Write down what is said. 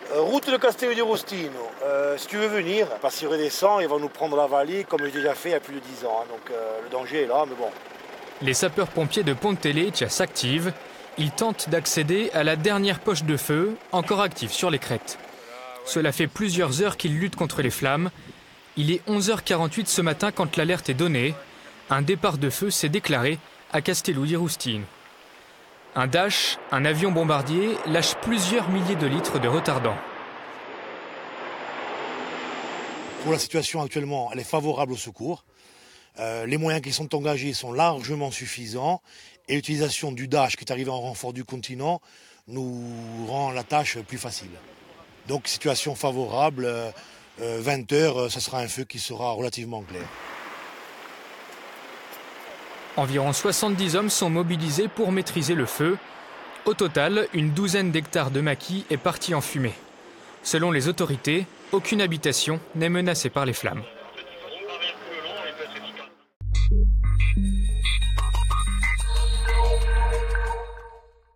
Route de Castello di Rustino. Si tu veux venir, parce qu'il redescend, il va nous prendre la vallée comme j'ai déjà fait il y a plus de 10 ans. Donc le danger est là, mais bon. Les sapeurs-pompiers de Ponte Leccia s'activent. Ils tentent d'accéder à la dernière poche de feu, encore active sur les crêtes. Cela fait plusieurs heures qu'ils luttent contre les flammes. Il est 11h48 ce matin quand l'alerte est donnée. Un départ de feu s'est déclaré à Castello di Rustino. Un Dash, un avion bombardier, lâche plusieurs milliers de litres de retardant. Pour la situation actuellement, elle est favorable au secours. Les moyens qui sont engagés sont largement suffisants et l'utilisation du Dash qui est arrivé en renfort du continent nous rend la tâche plus facile. Donc situation favorable, 20 heures, ce sera un feu qui sera relativement clair. Environ 70 hommes sont mobilisés pour maîtriser le feu. Au total, une douzaine d'hectares de maquis est partie en fumée. Selon les autorités, aucune habitation n'est menacée par les flammes.